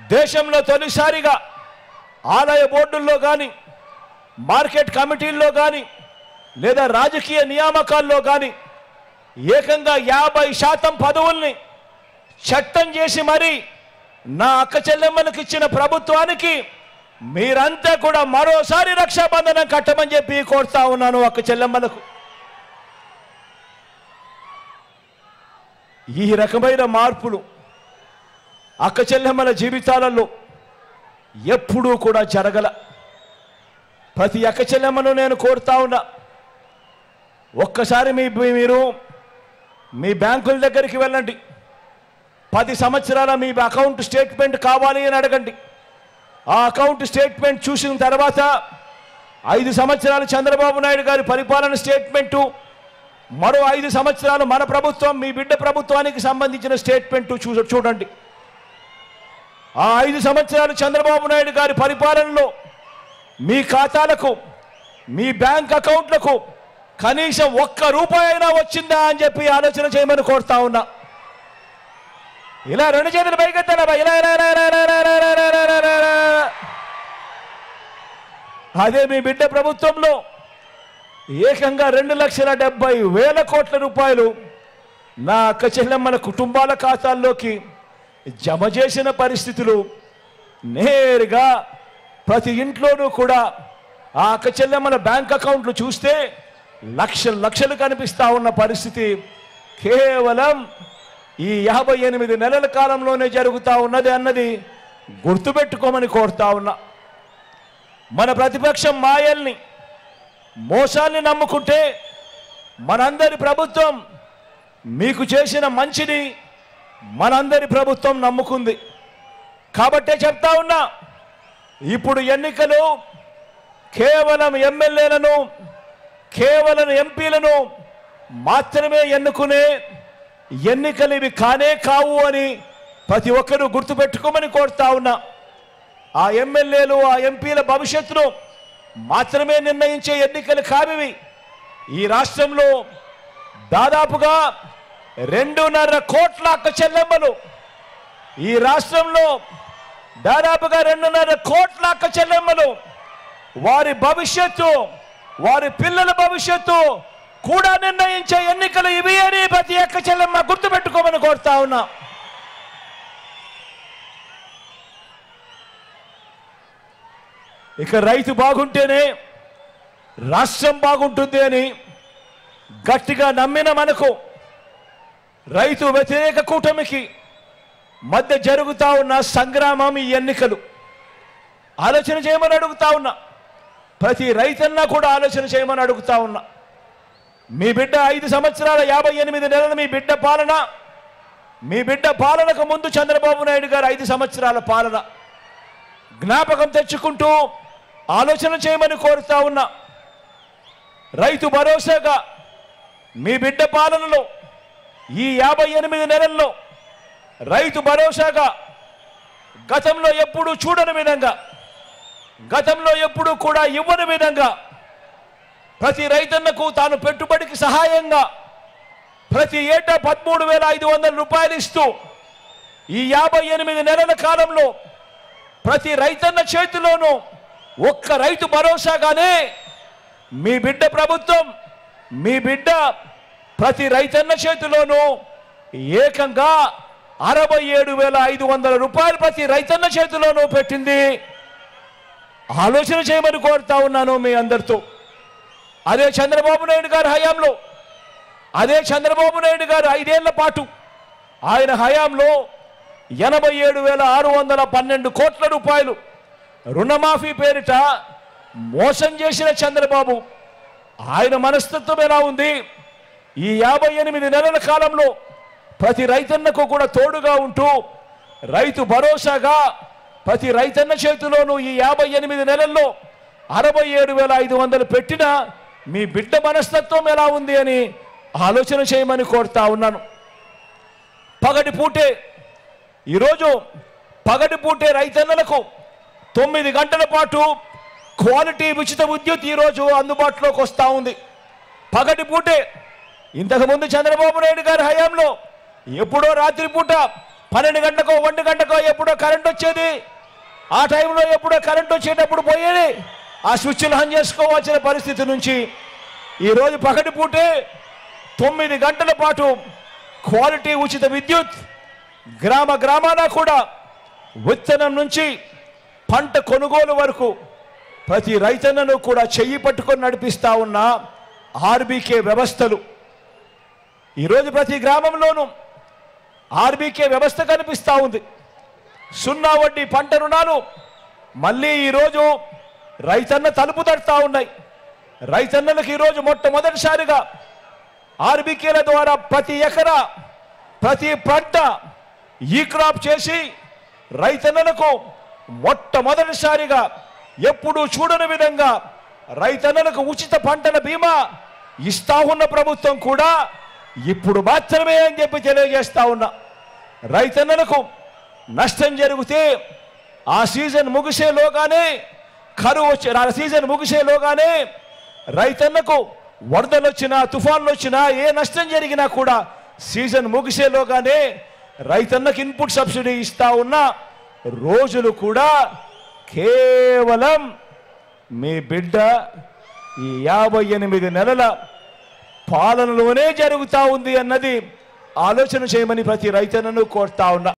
దేశంలో తొలిసారిగా ఆలయ బోర్డుల్లో కానీ మార్కెట్ కమిటీల్లో కానీ లేదా రాజకీయ నియామకాల్లో కానీ ఏకంగా 50% పదవుల్ని చట్టం చేసి మరి నా అక్క చెల్లెమ్మలకు ఇచ్చిన ప్రభుత్వానికి మీరంతా కూడా మరోసారి రక్షాబంధనం కట్టమని చెప్పి కోరుతా ఉన్నాను. అక్క చెల్లెమ్మలకు ఈ రకమైన మార్పులు అక్క చెల్లెమ్మల జీవితాలలో ఎప్పుడూ కూడా జరగల. ప్రతి అక్క చెల్లెమ్మను నేను కోరుతా ఉన్నా, ఒక్కసారి మీరు మీ బ్యాంకుల దగ్గరికి వెళ్ళండి. 10 సంవత్సరాల మీ అకౌంట్ స్టేట్మెంట్ కావాలి అని అడగండి. ఆ అకౌంట్ స్టేట్మెంట్ చూసిన తర్వాత 5 సంవత్సరాలు చంద్రబాబు నాయుడు గారి పరిపాలన స్టేట్మెంటు, మరో 5 సంవత్సరాలు మన ప్రభుత్వం మీ బిడ్డ ప్రభుత్వానికి సంబంధించిన స్టేట్మెంటు చూడండి. ఆ 5 సంవత్సరాలు చంద్రబాబు నాయుడు గారి పరిపాలనలో మీ ఖాతాలకు మీ బ్యాంక్ అకౌంట్లకు కనీసం 1 రూపాయి అయినా వచ్చిందా అని చెప్పి ఆలోచన చేయమని కోరుతా ఉన్నా. ఇలా 2 చేతులు పైకెత్తాలా? ఇలా అదే మీ బిడ్డ ప్రభుత్వంలో ఏకంగా 2,70,000 కోట్ల రూపాయలు నా అక్క చెల్లెమ్మల కుటుంబాల ఖాతాల్లోకి జమ చేసిన పరిస్థితులు నేరుగా ప్రతి ఇంట్లోనూ కూడా ఆ అక్క చెల్లెమ్మల బ్యాంక్ అకౌంట్లు చూస్తే లక్షలు కనిపిస్తా ఉన్న పరిస్థితి కేవలం ఈ 58 నెలల కాలంలోనే జరుగుతూ ఉన్నది అన్నది గుర్తుపెట్టుకోమని కోరుతా ఉన్నా. మన ప్రతిపక్షం మాయల్ని మోసాల్ని నమ్ముకుంటే మనందరి ప్రభుత్వం మీకు చేసిన మంచిని మనందరి ప్రభుత్వం నమ్ముకుంది. కాబట్టే చెప్తా ఉన్నా, ఇప్పుడు ఎన్నికలు కేవలం ఎమ్మెల్యేలను కేవలం ఎంపీలను మాత్రమే ఎన్నుకునే ఎన్నికలు ఇవి కానే కావు అని ప్రతి ఒక్కరూ గుర్తుపెట్టుకోమని కోరుతా ఉన్నా. ఆ ఎమ్మెల్యేలు ఆ ఎంపీల భవిష్యత్తును మాత్రమే నిర్ణయించే ఎన్నికలు కావివి. ఈ రాష్ట్రంలో దాదాపుగా 2.5 కోట్ల అక్క చెల్లెమ్మలు, ఈ రాష్ట్రంలో దాదాపుగా 2.5 కోట్ల అక్క చెల్లెమ్మలు వారి భవిష్యత్తు వారి పిల్లల భవిష్యత్తు కూడా నిర్ణయించే ఎన్నికలు ఇవి అని ప్రతి అక్క చెల్లెమ్మ గుర్తుపెట్టుకోమని కోరుతా ఉన్నా. ఇక రైతు బాగుంటేనే రాష్ట్రం బాగుంటుంది అని గట్టిగా నమ్మిన మనకు రైతు వ్యతిరేక కూటమికి మధ్య జరుగుతా ఉన్న సంగ్రామం ఈ ఎన్నికలు. ఆలోచన చేయమని అడుగుతా ఉన్నా. ప్రతి రైతన్నా కూడా ఆలోచన చేయమని అడుగుతా ఉన్నా. మీ బిడ్డ 5 సంవత్సరాల 58 నెలల మీ బిడ్డ పాలనకు ముందు చంద్రబాబు నాయుడు గారు 5 సంవత్సరాల పాలన జ్ఞాపకం తెచ్చుకుంటూ ఆలోచన చేయమని కోరుతా ఉన్నా. రైతు భరోసాగా మీ బిడ్డ పాలనలో ఈ 58 నెలల్లో రైతు భరోసాగా గతంలో ఎప్పుడూ చూడని విధంగా, గతంలో ఎప్పుడూ కూడా ఇవ్వని విధంగా ప్రతి రైతన్నకు తాను పెట్టుబడికి సహాయంగా ప్రతి ఏటా 13,500 రూపాయలు ఇస్తూ ఈ 58 నెలల కాలంలో ప్రతి రైతన్న చేతిలోనూ ఒక్క రైతు భరోసాగానే మీ బిడ్డ ప్రభుత్వం మీ బిడ్డ ప్రతి రైతన్న చేతిలోనూ ఏకంగా 67,500 రూపాయలు ప్రతి రైతన్న చేతిలోనూ పెట్టింది. ఆలోచన చేయమని కోరుతా ఉన్నాను మీ అందరితో. అదే చంద్రబాబు నాయుడు గారి హయాంలో, అదే చంద్రబాబు నాయుడు గారు 5 ఏళ్ల పాటు ఆయన హయాంలో 87,612 కోట్ల రూపాయలు రుణమాఫీ పేరిట మోసం చేసిన చంద్రబాబు ఆయన మనస్తత్వం ఎలా ఉంది? ఈ 58 నెలల కాలంలో ప్రతి రైతన్నకు కూడా తోడుగా ఉంటూ రైతు భరోసాగా ప్రతి రైతన్న చేతిలోనూ ఈ 58 నెలల్లో 67,500 పెట్టిన మీ బిడ్డ మనస్తత్వం ఎలా ఉంది అని ఆలోచన చేయమని కోరుతా ఉన్నాను. పగటిపూటే ఈరోజు పగటిపూటే రైతన్నలకు 9 గంటల పాటు క్వాలిటీ ఉచిత విద్యుత్ ఈరోజు అందుబాటులోకి వస్తూ ఉంది. పగటిపూటే ఇంతకుముందు చంద్రబాబు నాయుడు గారి హయాంలో ఎప్పుడో రాత్రిపూట 12 గంటకో 1 గంటకో ఎప్పుడో కరెంట్ వచ్చేది. ఆ టైంలో ఎప్పుడో కరెంట్ వచ్చేటప్పుడు పోయేది. ఆ స్విచ్లు ఆన్ చేసుకోవాల్సిన పరిస్థితి నుంచి ఈరోజు పగటిపూటే 9 గంటల పాటు క్వాలిటీ ఉచిత విద్యుత్, గ్రామ గ్రామాన కూడా విత్తనం నుంచి పంట కొనుగోలు వరకు ప్రతి రైతన్నను కూడా చెయ్యి పట్టుకొని నడిపిస్తా ఉన్న ఆర్బీకే వ్యవస్థలు. ఈరోజు ప్రతి గ్రామంలోనూ ఆర్బీకే వ్యవస్థ కనిపిస్తూ ఉంది. 0 వడ్డీ పంట రుణాలు మళ్ళీ ఈరోజు రైతన్న తలుపు తడుతూ ఉన్నాయి. రైతన్నలకు ఈరోజు మొట్టమొదటిసారిగా ఆర్బీకేల ద్వారా ప్రతి ఎకరా ప్రతి పంట ఈ క్రాప్ చేసి రైతన్నలకు మొట్టమొదటిసారిగా ఎప్పుడూ చూడని విధంగా రైతన్నలకు ఉచిత పంటల బీమా ఇస్తా ఉన్న ప్రభుత్వం కూడా ఇప్పుడు మాత్రమే అని చెప్పి తెలియజేస్తా ఉన్నా. రైతన్నలకు నష్టం జరిగితే ఆ సీజన్ ముగిసేలోగానే కరువు వచ్చి ఆ సీజన్ ముగిసేలోగానే రైతన్నకు వరదలు వచ్చినా తుఫాన్లు వచ్చినా ఏ నష్టం జరిగినా కూడా సీజన్ ముగిసేలోగానే రైతన్నకు ఇన్పుట్ సబ్సిడీ ఇస్తా ఉన్న రోజులు కూడా కేవలం మీ బిడ్డ ఈ 58 నెలల పాలనలోనే జరుగుతూ ఉంది అన్నది ఆలోచన చేయమని ప్రతి రైతన్నను కోరుతా ఉన్నా.